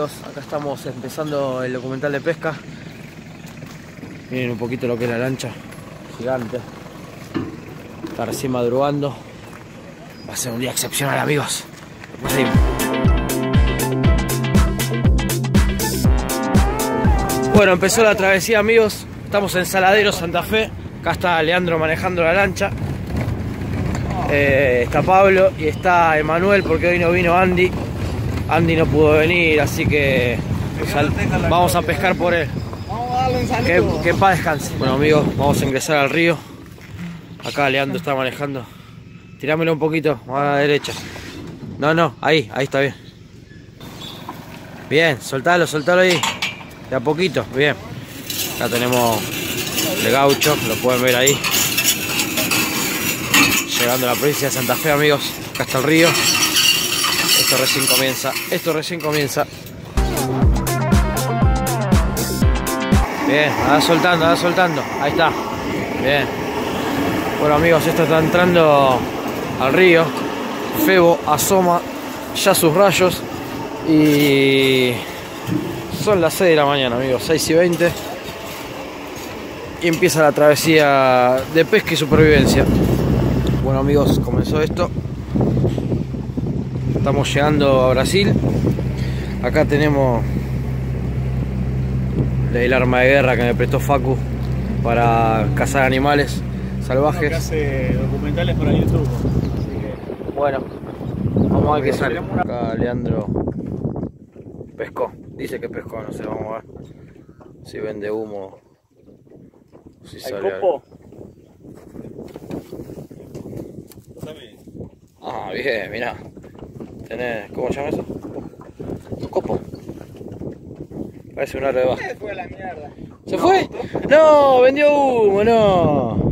amigos, acá estamos empezando el documental de pesca. Miren un poquito lo que es la lancha, gigante. Está recién madrugando. Va a ser un día excepcional, amigos. Sí. Bueno, empezó la travesía, amigos. Estamos en Saladero, Santa Fe. Acá está Leandro manejando la lancha. Está Pablo y está Emanuel, porque hoy no vino Andy. Andy no pudo venir, así que vamos a pescar por él. Vamos a darle un saludo. Que paz descanse. Bueno, amigos, vamos a ingresar al río. Acá Leandro está manejando. Tirámelo un poquito, a la derecha. No, ahí está bien. Bien, soltalo ahí. De a poquito, bien. Acá tenemos el gaucho, lo pueden ver ahí. Llegando a la provincia de Santa Fe, amigos. Acá está el río. Esto recién comienza. Bien, anda soltando. Ahí está. Bien. Bueno, amigos, esto está entrando al río. Febo asoma ya sus rayos. Y son las 6 de la mañana, amigos. 6:20. Y empieza la travesía de pesca y supervivencia. Bueno, amigos, comenzó esto. Estamos llegando a Brasil. Acá tenemos el arma de guerra que me prestó Facu para cazar animales salvajes. Que hace documentales para YouTube. Así que... Bueno, vamos a ver qué sale. Acá Leandro pescó. Dice que pescó, no sé, vamos a ver si vende humo. Si sale copo. Ah, bien, mirá. Tenés, ¿cómo se llama eso? Un copo. Parece un aro de baja. Se fue a la mierda. ¿Se fue? No, vendió humo, no.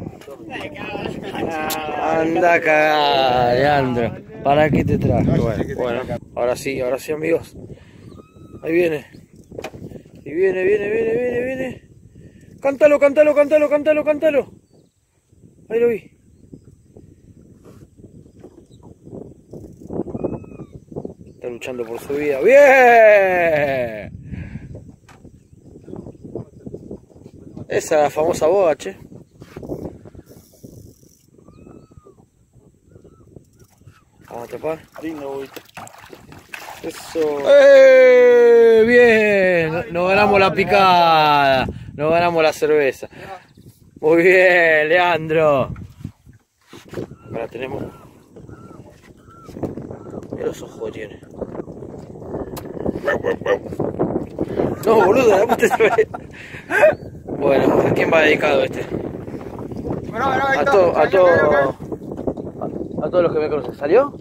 Anda a cagar, Leandro. ¿Para qué te traje? Bueno, ahora sí, amigos. Ahí viene. Y viene. Cántalo. Ahí lo vi. Está luchando por su vida. ¡Bien! Esa famosa boga, che. Vamos a tapar. Lindo bobito. Eso. Bien. Nos ganamos la picada. Nos ganamos la cerveza. Muy bien, Leandro. Ahora tenemos. Mira los ojos que tiene. No, boludo, la puta se ve. Bueno, ¿a quién va dedicado este? A todos los que me conocen. ¿Salió?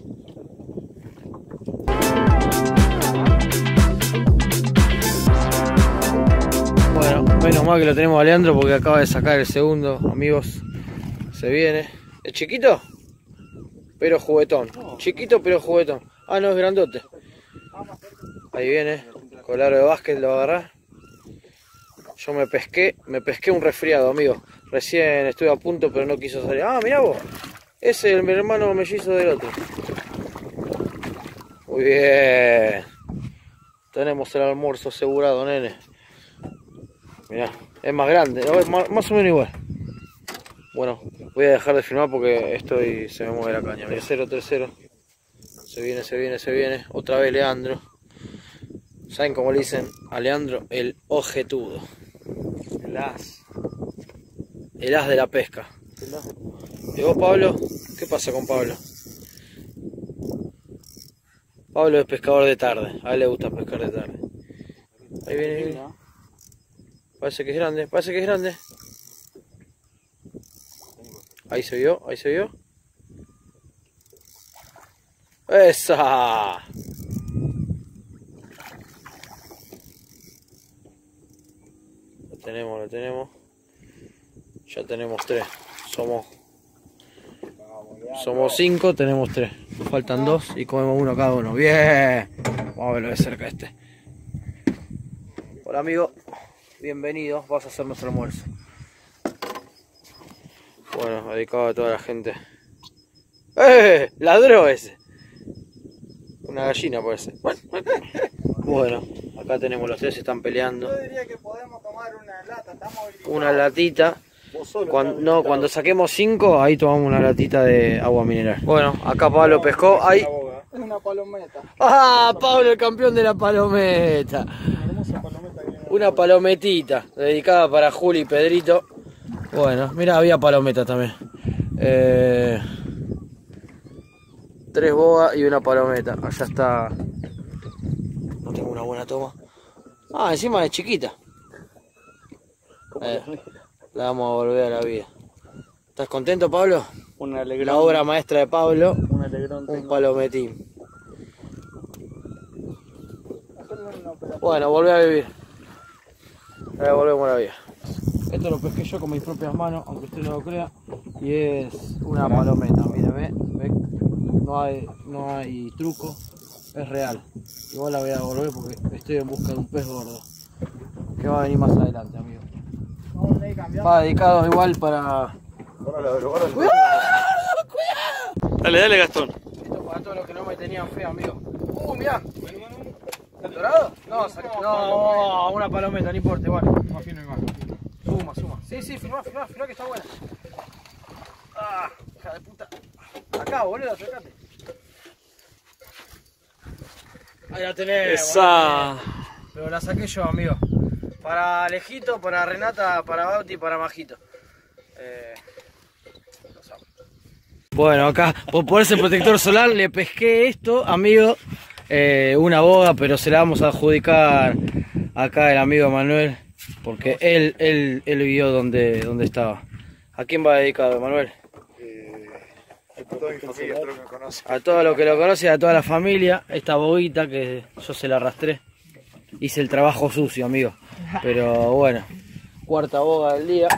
Bueno, menos mal que lo tenemos a Leandro porque acaba de sacar el segundo, amigos. Se viene. ¿Es chiquito? Pero juguetón. Chiquito pero juguetón. Ah, no, es grandote. Ahí viene. Con el aro de básquet lo agarrá. Yo me pesqué un resfriado, amigo. Recién estuve a punto pero no quiso salir. Ah, mirá vos. Ese es el hermano mellizo del otro. Muy bien. Tenemos el almuerzo asegurado, nene. Mirá, es más grande, ¿no? Es más o menos igual. Bueno, voy a dejar de filmar porque se me mueve la caña. Mira, 0-3-0. Se viene. Otra vez Leandro. ¿Saben cómo le dicen a Leandro? El ojetudo. El as de la pesca. ¿Y vos, Pablo? ¿Qué pasa con Pablo? Pablo es pescador de tarde. A él le gusta pescar de tarde. Ahí viene. Parece que es grande. Ahí se vio. ¡Esa! Lo tenemos. Ya tenemos 3. Somos 5, tenemos 3. Nos faltan 2 y comemos uno cada uno. ¡Bien! Vamos a verlo de cerca este. Hola, amigo. Bienvenidos. Vas a hacer nuestro almuerzo. Bueno, dedicado a toda la gente. ¡Ladró ese! Una gallina puede ser. Bueno. Bueno, acá tenemos los tres, se están peleando. Yo diría que podemos tomar una lata, estamos habilitados. Una latita. Cuando saquemos 5, ahí tomamos una latita de agua mineral. Bueno, acá Pablo pescó. Ahí. Es una palometa. ¡Ah! Pablo, el campeón de la palometa. Una hermosa palometa. Una palometita, dedicada para Juli y Pedrito. Bueno, mira, había palometa también. 3 bogas y una palometa. Allá está. No tengo una buena toma. Ah, encima es chiquita. La vamos a volver a la vida. ¿Estás contento, Pablo? Un alegrón. La obra maestra de Pablo. Un alegrón. Un palometín. Bueno, volví a vivir. Ahora volvemos a la vida. Esto lo pesqué yo con mis propias manos, aunque usted no lo crea. Y es una palometa, mire, ve. No hay truco, es real. Igual la voy a devolver porque estoy en busca de un pez gordo. Que va a venir más adelante, amigo. Va dedicado igual para... ¡Cuidado! Dale, Gastón. Esto para todos los que no me tenían fe, amigo. Mirá. ¿Dorado? No, una palometa, no importa, igual. Más fino igual. Suma. Sí, filmá que está buena. Ah, hija de puta. Acá, boludo, acercate. Ahí la tenés. Esa. Pero la saqué yo, amigo. Para Alejito, para Renata, para Bauti y para Majito. Bueno, acá, por ponerse protector solar, le pesqué esto, amigo. Una boga, pero se la vamos a adjudicar acá el amigo Manuel, porque él vio dónde estaba. ¿A quién va dedicado, Manuel? A toda mi familia, a todos los que me conocen. A todo lo que lo conoce, a toda la familia. Esta boguita que yo se la arrastré. Hice el trabajo sucio, amigo. Pero bueno, 4ª boga del día.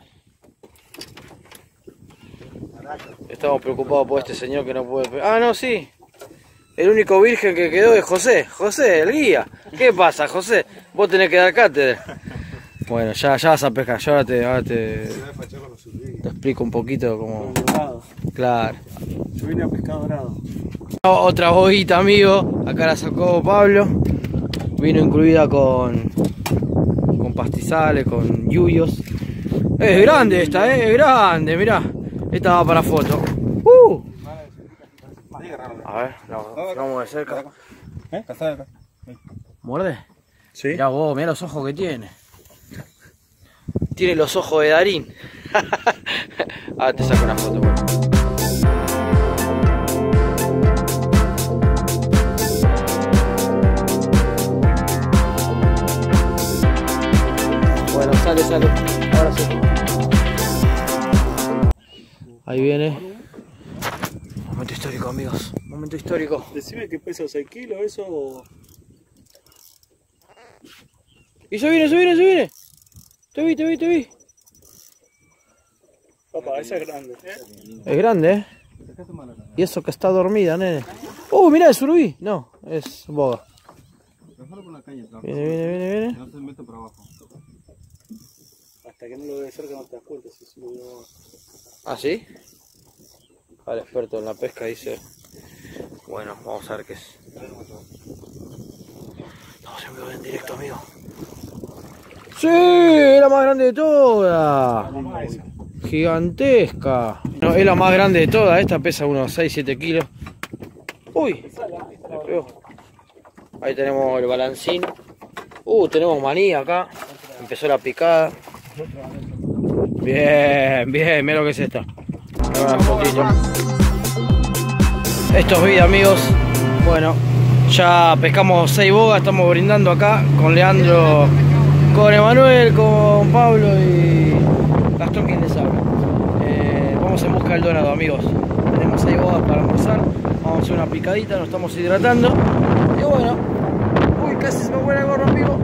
Estamos preocupados por este señor que no puede... Ah, no, sí. El único virgen que quedó es José. José, el guía. ¿Qué pasa, José? Vos tenés que dar cátedra. Bueno, ya vas a pescar. Yo ahora te explico un poquito cómo... Dorado. Claro. Yo vine a pescar dorado. Otra boguita, amigo. Acá la sacó Pablo. Vino incluida con pastizales, con yuyos. Es grande esta, es grande, mirá. Esta va para foto. A ver, vamos de cerca. ¿Muerde? Sí. Mirá vos, mirá los ojos que tiene. Tiene los ojos de Darín. Ahora te saco una foto, bueno. Bueno, sale. Ahora sí. Ahí viene. Momento histórico, amigos. Momento histórico. Decime que pesa 6 kilos eso o... Y se viene. Te vi. Papá, esa es grande. Es grande, Y eso que está dormida, nene. Mirá, es surubí. No, es boga. Viene. No se mete para abajo. Hasta que no lo ve de cerca no te das cuenta si subió. ¿Ah, sí? El experto en la pesca dice... Bueno, vamos a ver qué es. Estamos en vivo en directo, amigo. ¡Sí! Es la más grande de todas. Gigantesca. No, es la más grande de todas. Esta pesa unos 6-7 kilos. ¡Uy! Le pegó. Ahí tenemos el balancín. Tenemos maní acá. Empezó la picada. Bien, mira lo que es esta. Esto es vida, amigos. Bueno, ya pescamos 6 bogas, estamos brindando acá con Leandro, con Emanuel, con Pablo y Gastón, quien les habla. Vamos en busca del dorado, amigos. Tenemos 6 bogas para almorzar. Vamos a hacer una picadita, nos estamos hidratando. Y bueno, casi se me vuela el gorro, amigo.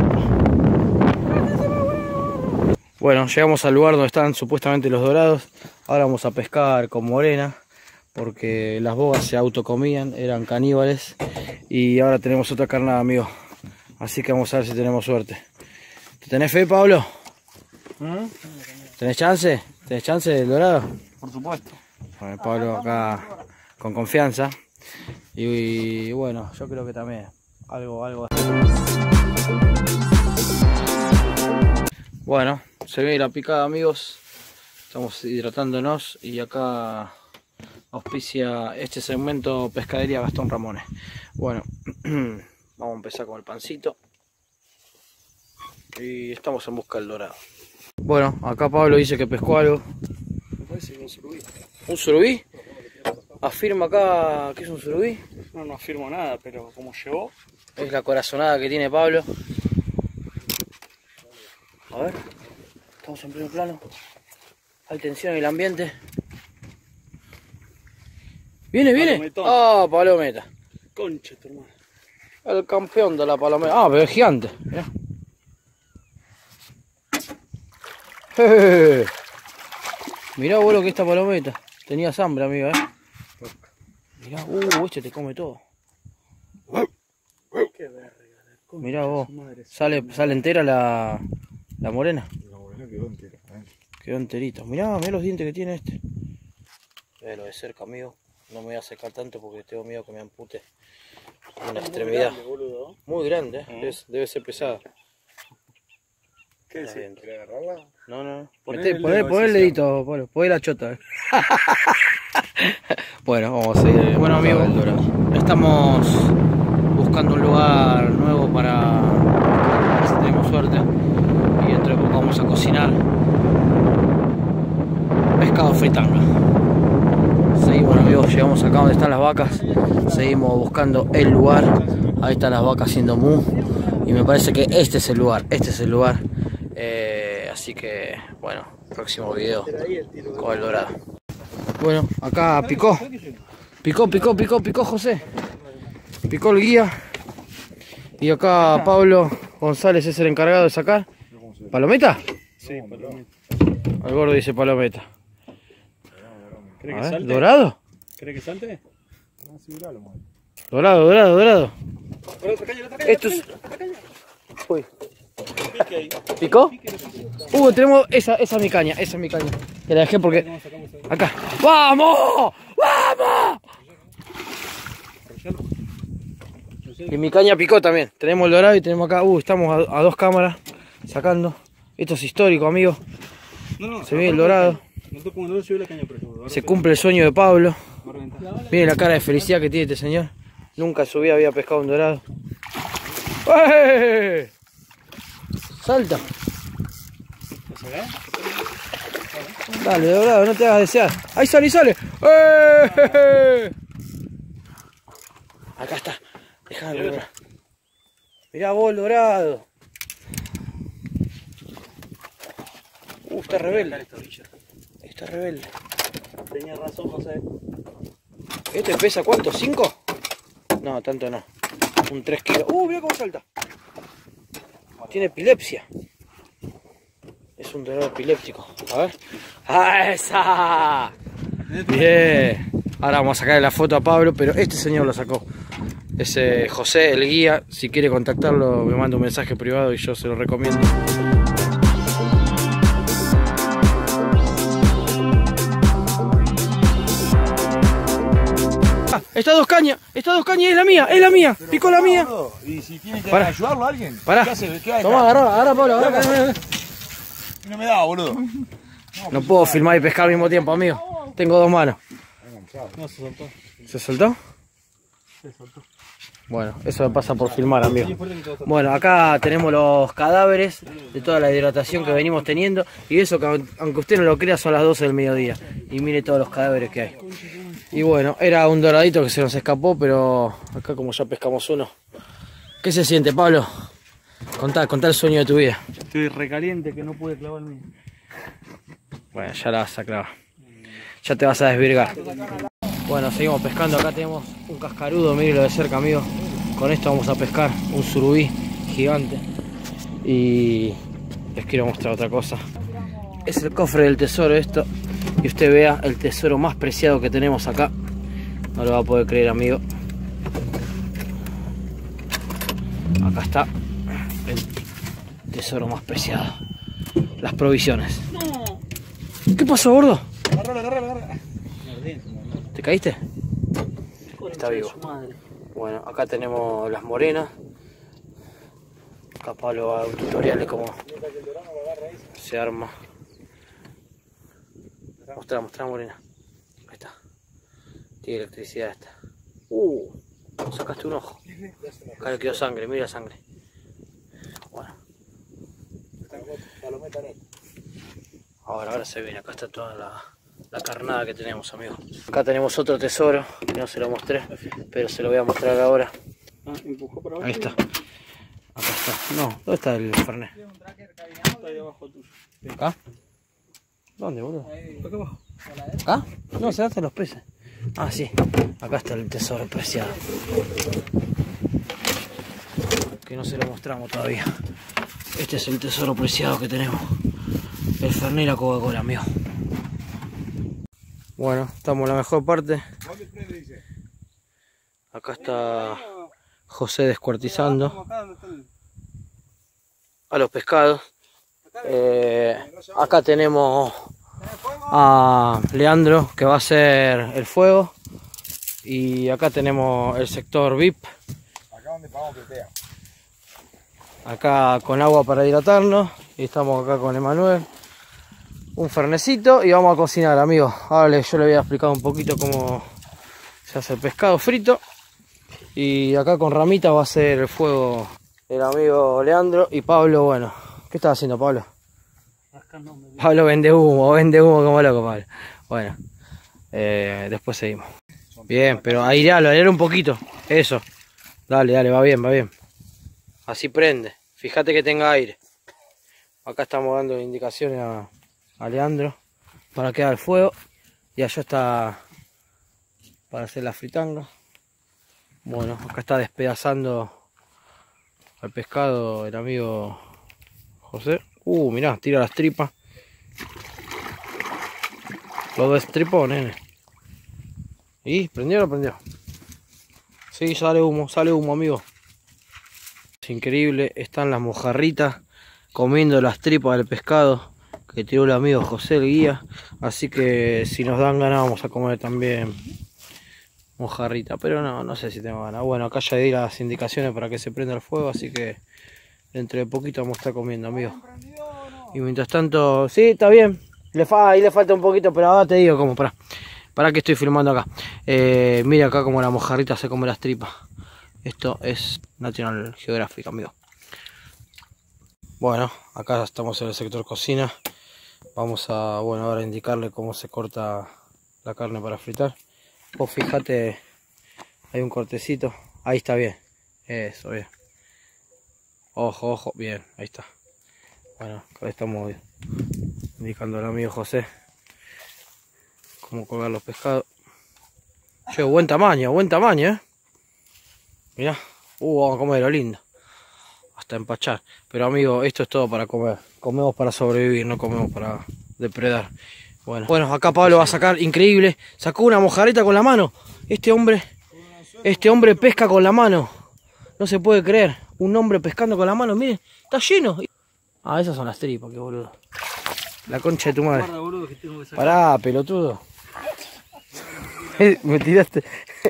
Bueno, llegamos al lugar donde están supuestamente los dorados. Ahora vamos a pescar con morena, porque las bogas se autocomían, eran caníbales. Y ahora tenemos otra carnada, amigo. Así que vamos a ver si tenemos suerte. ¿Te tenés fe, Pablo? ¿Tenés chance? ¿Tenés chance del dorado? Por supuesto. Bueno, Pablo acá con confianza. Y bueno, yo creo que también algo así. Bueno, se viene la picada, amigos. Estamos hidratándonos y acá auspicia este segmento Pescadería Gastón Ramones. Bueno, vamos a empezar con el pancito. Y estamos en busca del dorado. Bueno, acá Pablo dice que pescó algo. Me parece que un surubí. ¿Un surubí? Afirma acá que es un surubí. No afirmo nada, pero como llegó. Es la corazonada que tiene Pablo. A ver, estamos en pleno plano. Hay tensión en el ambiente. ¡Viene! Palometón. ¡Ah, palometa! Concha, tu hermano. El campeón de la palometa. Ah, pero es gigante. Mirá. Mirá vos lo que esta palometa. Tenías hambre, amigo, Mirá, este te come todo. Qué verga. Mirá vos. Sale entera la morena. La morena quedó entera. Quedó enterito. Mirá los dientes que tiene este. Véalo de cerca, amigo. No me voy a acercar tanto porque tengo miedo que me ampute una extremidad. Muy grande, debe ser pesada. ¿Qué es? ¿Querés agarrarla? No. Poné Poné el dedito, Pablo. Poné la chota. Bueno, vamos a seguir. Bueno, amigos, estamos buscando un lugar nuevo para ver si tenemos suerte. Y dentro de poco vamos a cocinar pescado fritanga. Seguimos, amigos, llegamos acá donde están las vacas. Seguimos buscando el lugar. Ahí están las vacas haciendo mu. Y me parece que este es el lugar. Así que, bueno, próximo video con el dorado. Bueno, acá picó José. Picó el guía. Y acá Pablo González es el encargado de sacar. ¿Palometa? Sí, palometa. El gordo dice palometa. ¿Cree que salte? ¿Dorado? ¿Cree que salte? Dorado. Esto es... Uy. ¿Picó? Tenemos esa es mi caña, Que la dejé porque... Acá. ¡Vamos! Y mi caña picó también. Tenemos el dorado y tenemos acá... estamos a 2 cámaras sacando. Esto es histórico, amigos. Se ve el dorado. Se cumple el sueño de Pablo. Miren la cara de felicidad que tiene este señor. Nunca en su vida había pescado un dorado. ¡Eh! Salta. Dale, dorado, no te hagas desear. Ahí sale. ¡Eh! Acá está. Dejalo. Mirá vos el dorado. Está rebelde. Tenía razón, José. ¿Este pesa cuánto? ¿5? No, tanto no. Un 3 kilos. Mirá cómo salta. Tiene epilepsia. Es un dorado epiléptico. A ver. ¡Ah, esa! Bien. Ahora vamos a sacarle la foto a Pablo, pero este señor lo sacó. Es José, el guía. Si quiere contactarlo, me manda un mensaje privado y yo se lo recomiendo. Estas dos cañas, es la mía, picó la mía. ¿Y si tiene que ayudarlo a alguien? Pará. ¿Qué hace? ¿Qué hace? Tomá, agarrá, Pablo, agarrá. No me da, boludo. No puedo filmar y pescar al mismo tiempo, amigo. Tengo 2 manos. No, se soltó. ¿Se soltó? Se soltó. Bueno, eso me pasa por filmar, amigo. Bueno, acá tenemos los cadáveres de toda la hidratación que venimos teniendo. Y eso que, aunque usted no lo crea, son las 12 del mediodía. Y mire todos los cadáveres que hay. Y bueno, era un doradito que se nos escapó, pero acá como ya pescamos uno. ¿Qué se siente, Pablo? Contá el sueño de tu vida. Estoy recaliente que no pude clavar el mío. Bueno, ya la vas a clavar. Ya te vas a desvirgar. Bueno, seguimos pescando. Acá tenemos un cascarudo, mírenlo de cerca, amigo. Con esto vamos a pescar un surubí gigante. Y les quiero mostrar otra cosa. Es el cofre del tesoro esto. Y usted vea el tesoro más preciado que tenemos acá. No lo va a poder creer, amigo. Acá está el tesoro más preciado. Las provisiones. ¿Qué pasó, gordo? Agarrala. ¿Te caíste? Está vivo. Bueno, acá tenemos las morenas. Acá Pablo va a un tutorial de cómo se arma. Mostrá, morena. Ahí está. Tiene electricidad esta. Sacaste un ojo. Acá le quedó sangre, mira la sangre. Bueno. Ahora se viene, acá está toda la carnada que tenemos, amigos. Acá tenemos otro tesoro, que no se lo mostré, pero se lo voy a mostrar ahora. Empujó por abajo. Ahí está. Acá está. No, ¿dónde está el Fernet? Está ahí abajo tuyo. ¿Acá? ¿Dónde, boludo? Acá abajo. ¿Acá? No, se hacen los peces. Ah, sí. Acá está el tesoro preciado. Que no se lo mostramos todavía. Este es el tesoro preciado que tenemos. El Fernet y la Coca-Cola, amigo. Bueno, estamos en la mejor parte. Acá está José descuartizando a los pescados. Acá tenemos a Leandro, que va a hacer el fuego. Y acá tenemos el sector VIP. Acá donde pagamos platea. Acá con agua para hidratarnos. Y estamos acá con Emanuel. Un fernecito y vamos a cocinar, amigos. Ahora yo le voy a explicar un poquito cómo se hace el pescado frito. Y acá con ramita va a hacer el fuego el amigo Leandro. Y Pablo, bueno, ¿qué estás haciendo, Pablo? Pablo vende humo como loco, Pablo. Bueno, después seguimos. Bien, pero airealo un poquito. Eso. Dale, va bien. Así prende. Fíjate que tenga aire. Acá estamos dando indicaciones a Leandro para que haga el fuego. Y allá está para hacer la fritanga. Bueno, acá está despedazando al pescado el amigo José. Mirá, tira las tripas. Lo destripó, nene. ¿Y prendió o no prendió? Sí, sale humo, amigo. Es increíble, están las mojarritas comiendo las tripas del pescado que tiró el amigo José, el guía. Así que si nos dan ganas vamos a comer también mojarrita, pero no sé si tengo ganas. Bueno, acá ya di las indicaciones para que se prenda el fuego, así que dentro de poquito vamos a estar comiendo, amigos. Y mientras tanto, sí, está bien. Ahí le falta un poquito, pero ahora te digo cómo, para que estoy filmando acá. Mira acá como la mojarrita se come las tripas. Esto es National Geographic, amigo. Bueno, acá estamos en el sector cocina. Vamos a, ahora indicarle cómo se corta la carne para fritar. Vos fíjate, hay un cortecito. Ahí está bien. Eso, bien. Ojo, bien, ahí está. Bueno, acá estamos indicando al amigo José cómo colgar los pescados. Che, buen tamaño, Mirá, vamos a comer lo lindo. Hasta empachar. Pero amigo, esto es todo para comer. Comemos para sobrevivir, no comemos para depredar. Bueno, acá Pablo va a sacar, increíble. Sacó una mojarrita con la mano. Este hombre pesca con la mano. No se puede creer. Un hombre pescando con la mano, miren, está lleno. Ah, esas son las tripas, qué boludo. La concha de tu madre. Pará, pelotudo. Me tiraste.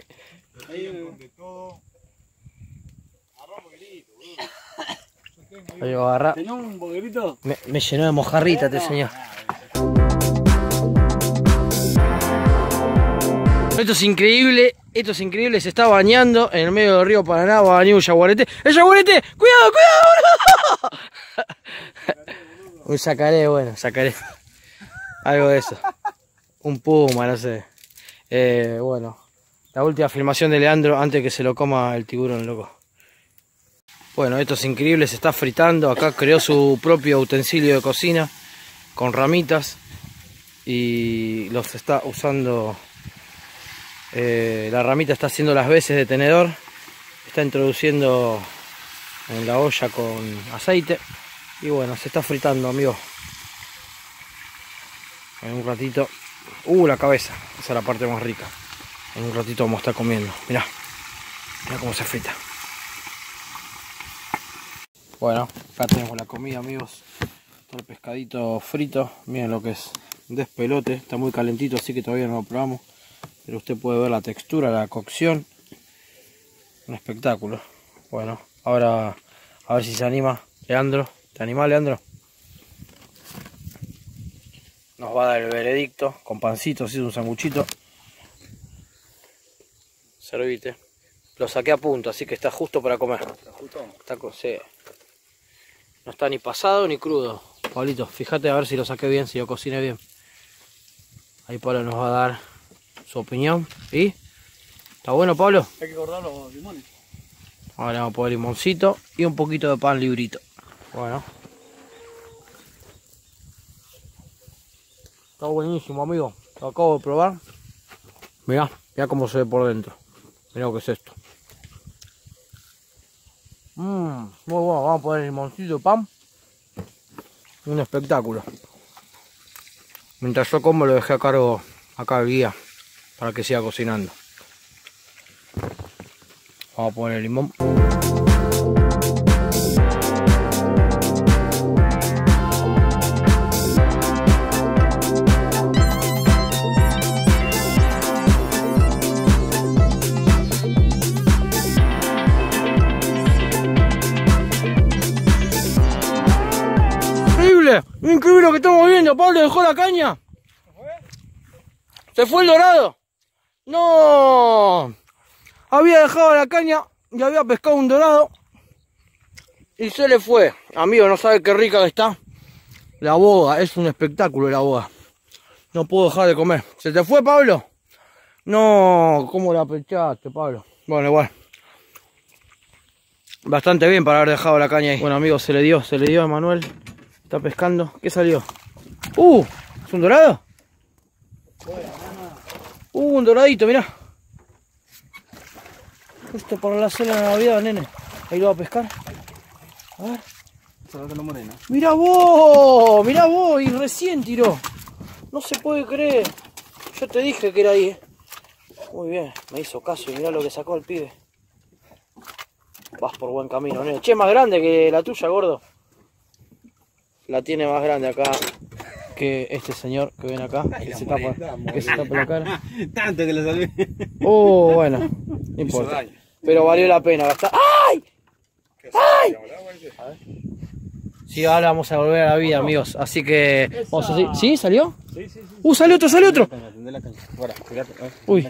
Ahí va a agarrar. ¿Tenés un boquerito? Me llenó de mojarrita este señor. Esto es increíble, se está bañando en el medio del río Paraná, va a venir un yaguareté. ¡El yaguareté! ¡Cuidado, boludo! Un sacaré, algo de eso. Un puma, no sé. La última filmación de Leandro antes que se lo coma el tiburón, loco. Bueno, esto es increíble, se está fritando. Acá creó su propio utensilio de cocina con ramitas y los está usando. La ramita está haciendo las veces de tenedor, está introduciendo en la olla con aceite y bueno, se está fritando, amigos. En un ratito, la cabeza, esa es la parte más rica. En un ratito vamos a estar comiendo. Mirá cómo se frita. Bueno, acá tenemos la comida, amigos. Todo el pescadito frito. Miren lo que es un despelote, está muy calentito, así que todavía no lo probamos. Pero usted puede ver la textura, la cocción. Un espectáculo. Bueno, ahora a ver si se anima Leandro. ¿Te animás, Leandro? nos va a dar el veredicto con pancito, así un sanguchito. Servite. Lo saqué a punto, así que está justo para comer. Está sí. No está ni pasado ni crudo. Pablito, fíjate a ver si lo saqué bien, si lo cociné bien. Ahí Pablo nos va a dar su opinión. ¿Y? ¿Está bueno, Pablo? Hay que cortar los limones. Ahora vamos a poner limoncito y un poquito de pan librito. Bueno. Está buenísimo, amigo. Lo acabo de probar. Mirá, mirá cómo se ve por dentro. Mirá lo que es esto. Muy bueno. Vamos a poner limoncito y pan. Un espectáculo. Mientras yo como lo dejé a cargo acá el guía para que siga cocinando. Vamos a poner el limón. Increíble lo que estamos viendo. Pablo dejó la caña. ¿Se fue el dorado? No. Había dejado la caña y había pescado un dorado y se le fue. Amigo, no sabe qué rica que está. La boga, es un espectáculo la boga. No puedo dejar de comer. ¿Se te fue, Pablo? No, ¿cómo la pechaste, Pablo? Bueno, igual. Bastante bien para haber dejado la caña ahí. Bueno, amigos, se le dio a Manuel. Está pescando. ¿Qué salió? ¿Es un dorado? Un doradito, mirá. Esto para la cena de Navidad, nene. Ahí lo va a pescar. A ver. Mirá vos, y recién tiró. No se puede creer. Yo te dije que era ahí, Muy bien, me hizo caso y mirá lo que sacó el pibe. Vas por buen camino, nene. Che, más grande que la tuya, gordo. La tiene más grande acá que este señor que ven acá, que se tapa la cara. Tanto que lo salvé. Bueno, no importa. Pero valió la pena gastar. ¡Ay! ¡Ay! Sí, ahora vamos a volver a la vida, amigos. Así que vamos a seguir. ¿Sí? ¿Salió? Sí. Salió otro. Uy.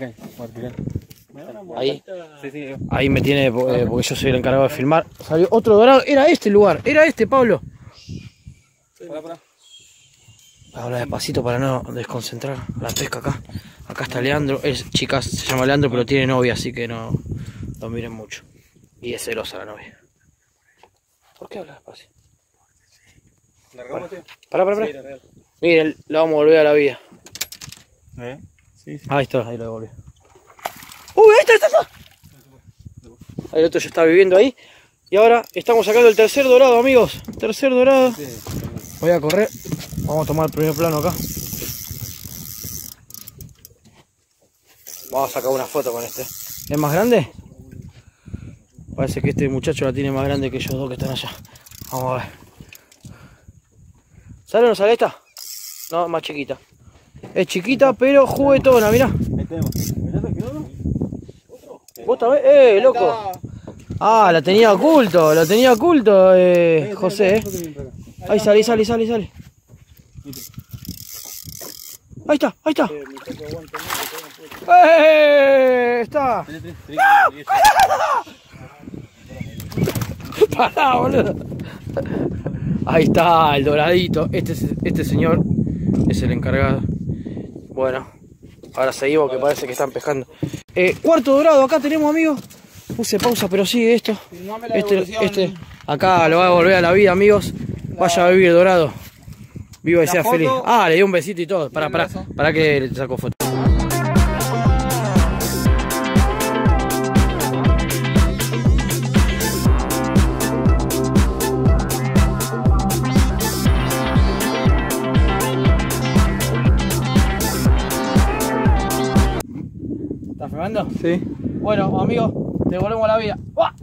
Ahí me tiene, porque yo soy el encargado de filmar. Salió otro dorado. Era este el lugar. Era este, Pablo. Habla despacito para no desconcentrar la pesca acá. Acá está Leandro. Chicas, se llama Leandro, pero tiene novia, así que no lo miren mucho. Y es celosa la novia. ¿Por qué habla despacio? Para. Miren, lo vamos a volver a la vida. Sí. Ahí está, ahí lo devolví. Ahí está. El otro ya está viviendo ahí. Y ahora estamos sacando el tercer dorado, amigos. Tercer dorado. Voy a correr. Vamos a tomar el primer plano acá. Vamos a sacar una foto con este. ¿Es más grande? Parece que este muchacho la tiene más grande que ellos dos que están allá. Vamos a ver. ¿Sale o no sale esta? No, más chiquita. Es chiquita pero juguetona, mirá. ¿Vos también? Loco. Ah, la tenía oculto, José, Ahí sale. Ahí está. Está. Pará, boludo. Ahí está el doradito. Este señor es el encargado. Bueno, ahora seguimos, que parece que están pescando. Cuarto dorado, acá tenemos, amigos. Puse pausa, pero sigue esto. Acá lo va a volver a la vida, amigos. Vaya a vivir dorado. Viva y sea feliz. Le dio un besito y todo. Para que le saco foto. ¿Estás filmando? Sí. Bueno, amigos, devolvemos la vida.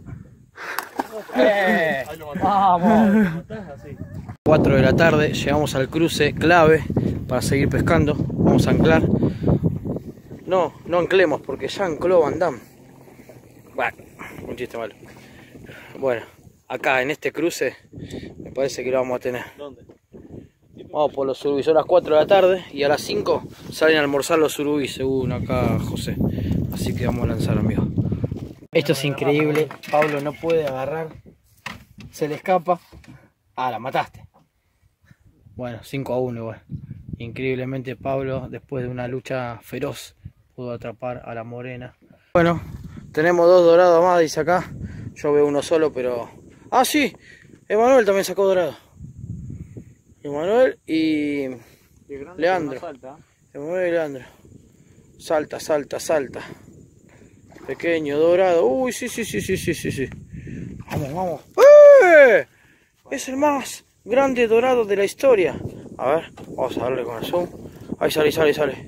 ¡Vamos! 4 de la tarde, llegamos al cruce clave para seguir pescando. Vamos a anclar. No anclemos porque ya ancló Van Damme. Bueno, un chiste malo. Bueno, acá en este cruce me parece que lo vamos a tener. ¿Dónde? Vamos por los surubís, son las 4 de la tarde y a las 5 salen a almorzar los surubís, según acá José. Así que vamos a lanzar, amigos. Esto es increíble, Pablo no puede agarrar, se le escapa. Ah, la mataste. Bueno, 5-1 igual. Increíblemente Pablo, después de una lucha feroz, pudo atrapar a la morena. Bueno, tenemos 2 dorados más, dice acá. Yo veo uno solo, pero... ¡Ah, sí! Emanuel también sacó dorado. Emanuel y Leandro. Emanuel y Leandro. Salta, salta, salta. Pequeño, dorado. Uy, sí. Vamos, vamos. ¡Eh! Es el más grande dorado de la historia. A ver, vamos a darle con el zoom. Ahí sale.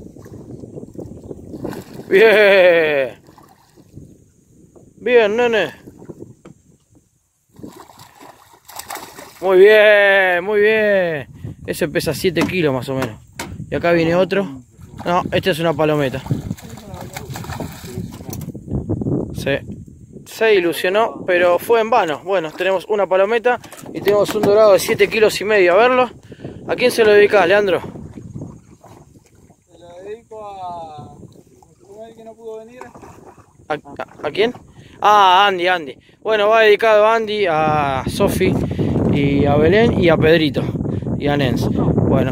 Bien. Bien, nene. Muy bien. Ese pesa 7 kilos más o menos. Y acá viene otro. No, este es una palometa. Se ilusionó, pero fue en vano. Bueno, tenemos una palometa y tenemos un dorado de 7 kilos y medio. A verlo. ¿A quién se lo dedicás, Leandro? Se lo dedico a... ¿Cómo es el que no pudo venir? ¿A quién? Ah, a Andy. Bueno, va dedicado a Andy, a Sofi y a Belén y a Pedrito y a Nens. Bueno,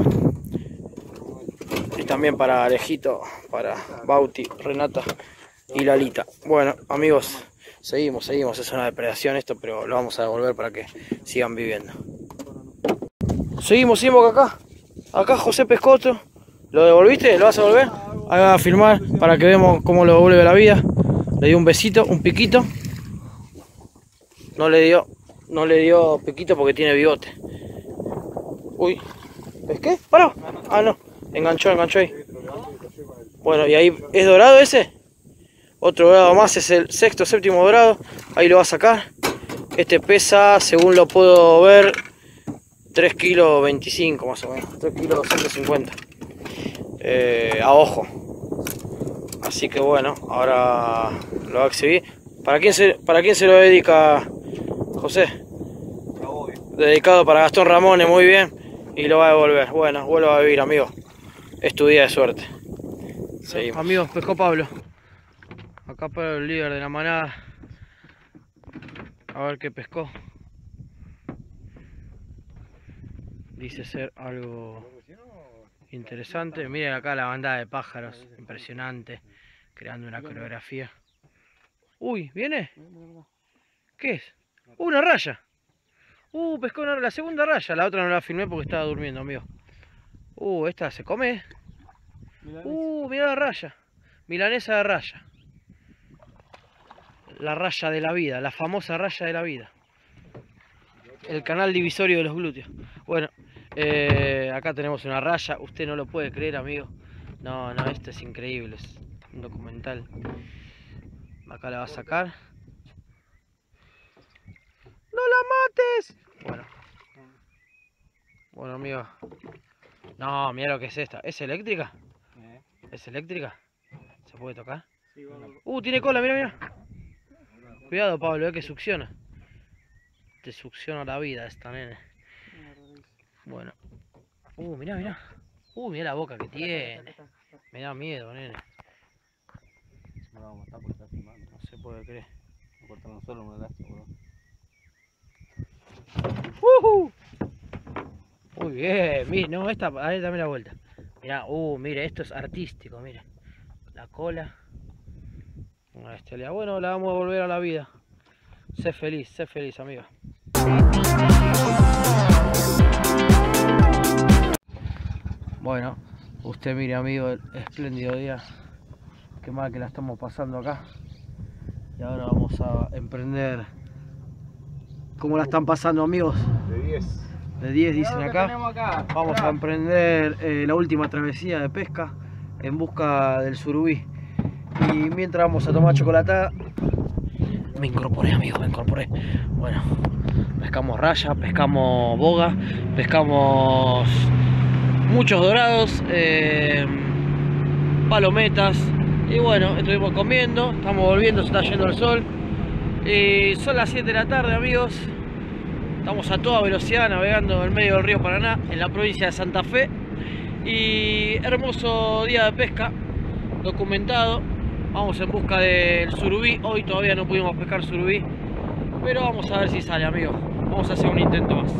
y también para Alejito, para Bauti, Renata y Lalita. Bueno, amigos, seguimos. Es una depredación esto, pero lo vamos a devolver para que sigan viviendo. Seguimos acá José pescó otro. ¿Lo devolviste? ¿Lo vas a devolver? Ahí va a filmar para que veamos cómo lo devuelve la vida. Le dio un besito, un piquito. No le dio piquito porque tiene bigote. Uy, ¿pesqué? ¿Paró? Ah, no, enganchó ahí. Bueno, y ahí, ¿es dorado ese? Otro dorado más, es el 6º, 7º dorado. Ahí lo va a sacar. Este pesa, según lo puedo ver, 3 kilos 25 más o menos, 3 kilos 250 a ojo. Así que bueno, ahora lo va a exhibir. ¿Para quién se lo dedica, José? Dedicado para Gastón Ramones, muy bien. Y lo va a devolver. Bueno, vuelvo a vivir, amigo. Es tu día de suerte. Seguimos. Amigos, pescó Pablo. Acá Pablo, el líder de la manada. A ver qué pescó. Dice ser algo interesante. Miren acá la bandada de pájaros, impresionante, creando una coreografía. Uy, ¿viene? ¿Qué es? Una raya. Pescó la segunda raya. La otra no la filmé porque estaba durmiendo, amigo. Esta se come. Mirá la raya. Milanesa de raya. La raya de la vida, la famosa raya de la vida. El canal divisorio de los glúteos. Bueno, acá tenemos una raya. Usted no lo puede creer, amigo. No, esto es increíble. Es un documental. Acá la va a sacar. ¡No la mates! Bueno, amigo. No, mira lo que es esta. ¿Es eléctrica? ¿Es eléctrica? ¿Se puede tocar? Tiene cola, mira. Cuidado, Pablo, que succiona. Te succiona la vida esta, nene. Bueno. Mirá. Mirá la boca que tiene. Me da miedo, nene. No se puede creer. Muy bien, mire, no, ahí dame la vuelta. Mirá, mire, esto es artístico, mire. La cola. Bueno, la vamos a volver a la vida. Sé feliz, amigo. Bueno, usted mire, amigo, el espléndido día. Qué mal que la estamos pasando acá. Y ahora vamos a emprender. ¿Cómo la están pasando, amigos? De 10. De 10 dicen acá. Vamos a emprender la última travesía de pesca en busca del surubí. Y mientras vamos a tomar chocolatada. Me incorporé, amigo, Bueno, pescamos raya, pescamos boga, pescamos muchos dorados, palometas. Y bueno, estuvimos comiendo, estamos volviendo, se está yendo el sol. Y son las 7 de la tarde, amigos. Estamos a toda velocidad navegando en medio del río Paraná, en la provincia de Santa Fe. Y hermoso día de pesca, documentado. Vamos en busca del surubí. Hoy todavía no pudimos pescar surubí, pero vamos a ver si sale, amigos. Vamos a hacer un intento más.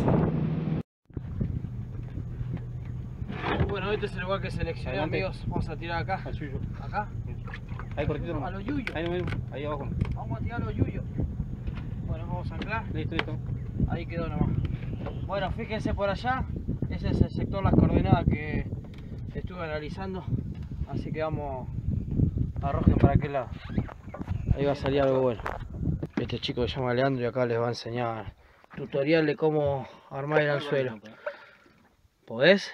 Bueno, este es el lugar que seleccioné, amigos. Vamos a tirar acá. Acá. Ahí cortito. A los yuyos. Ahí abajo. Vamos a tirar los yuyos. Bueno, vamos a anclar. Listo. Ahí quedó nomás. Bueno, fíjense por allá. Ese es el sector, las coordenadas que estuve analizando. Así que vamos, arrojen para aquel lado. Ahí va a salir algo bueno. Este chico se llama Leandro y acá les va a enseñar tutorial de cómo armar el anzuelo. ¿Podés?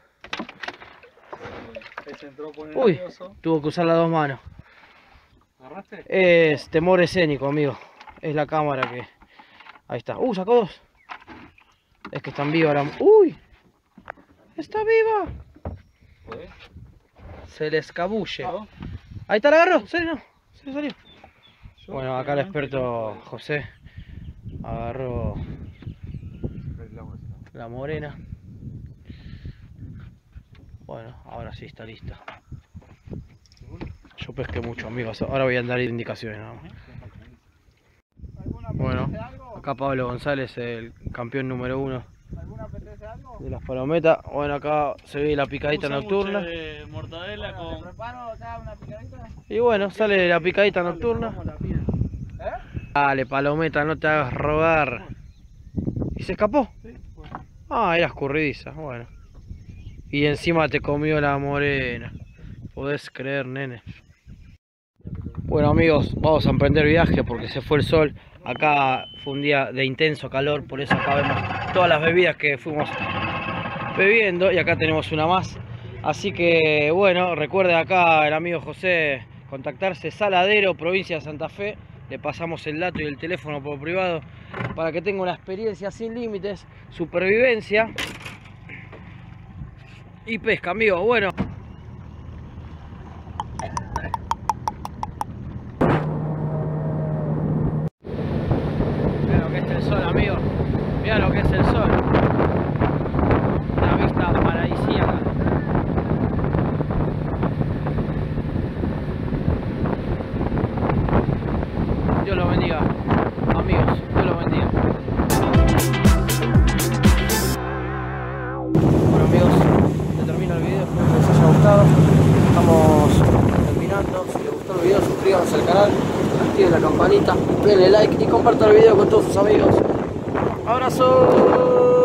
Uy, tuvo que usar las dos manos. ¿Agarraste? Es temor escénico, amigo. Es la cámara que... Ahí está. Sacó dos. Es que están vivas ahora. ¡Uy! ¡Está viva! ¿Podés? Se le escabulle. Ahí está, la agarró. Se le salió. Bueno, acá el experto José agarró la morena. Bueno, ahora sí está lista. Yo pesqué mucho, amigos. Ahora voy a dar indicaciones nada más. Bueno, acá Pablo González, el campeón número 1 de las palometas. Bueno, acá se ve la picadita nocturna. De mortadela con... preparo acá una picadita. Y bueno, sale la picadita nocturna. Dale, palometa, no te hagas rogar. ¿Y se escapó? Ah, era escurridiza, bueno. Y encima te comió la morena. Podés creer, nene. Bueno, amigos, vamos a emprender viaje porque se fue el sol. Acá fue un día de intenso calor, por eso acá vemos todas las bebidas que fuimos bebiendo. Y acá tenemos una más. Así que, bueno, recuerden acá el amigo José contactarse, Saladero, provincia de Santa Fe. Le pasamos el dato y el teléfono por privado para que tenga una experiencia sin límites, supervivencia y pesca, amigos. Bueno. Mira lo que es el sol, amigos. Mira lo que es el sol. Una vista paradisíaca. Dios lo bendiga, amigos. Dios lo bendiga. Bueno, amigos, se termina el video. Espero que les haya gustado. Estamos terminando. Si les gustó el video, suscríbanse al canal, activen la campanita, denle like y compartan el video con todos sus amigos. ¡Abrazo!